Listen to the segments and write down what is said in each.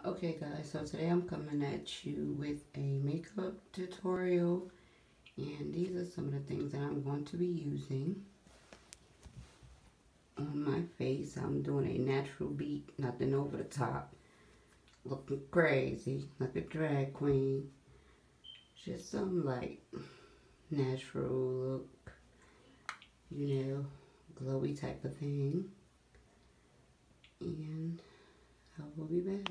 Okay guys, so today I'm coming at you with a makeup tutorial, and these are some of the things that I'm going to be using on my face. I'm doing a natural beat, nothing over the top, looking crazy like a drag queen. Just some like natural look, glowy type of thing. And I will be back.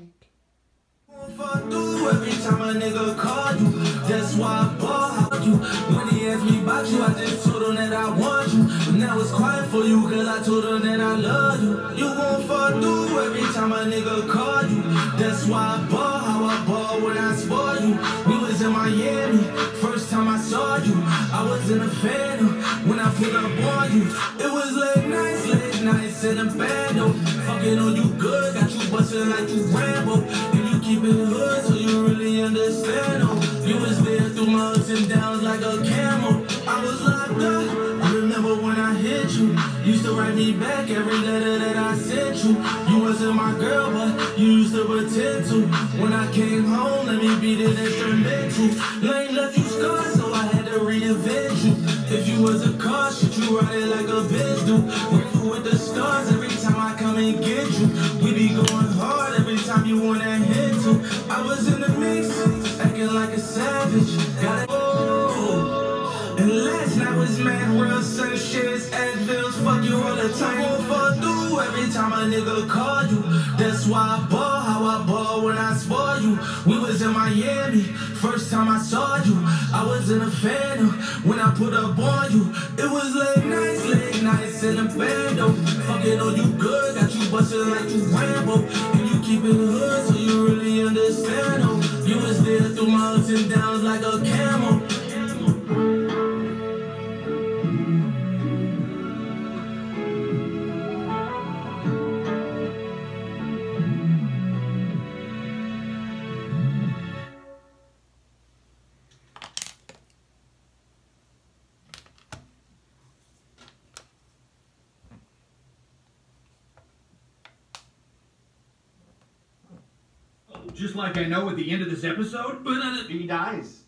Every time a nigga call you, that's why I bought you. When he asked me about you, I just told him that I want you. But now it's quiet for you, cause I told him that I love you. You won't fall through every time a nigga call you. That's why I bought how I bought when I spoiled you. We was in Miami, first time I saw you. I was in a phantom when I put up on you. It was late nights in a bando. Fucking on you good, got you bustin' like you Rambo. Keep it hood so you really understand. Oh, you was there through my ups and downs like a camel. I was locked up. I remember when I hit you. Used to write me back every letter that I sent you. You wasn't my girl, but you used to pretend to. When I came home, let me beat it instrumental. Lane left you scarred, so I had to reinvent you. If you was a car, shit, you ride it like a bitch do. Working with the stars every time I come and get you. We be going hard every time you want that hit. I was in the mix, acting like a savage. Got it. Oh. And last night was mad real sunshares, Advils, fuck you all the time. Won't fall through every time a nigga call you. That's why I ball how I ball when I spoil you. We was in Miami, first time I saw you. I was in a phantom when I put up on you. It was late nights in a bando. Fucking on you good, got you bustin' like you Rambo. And you keep it hood so you really understand. Oh, you was there through my ups and downs like a camel. Just like I know at the end of this episode, he dies.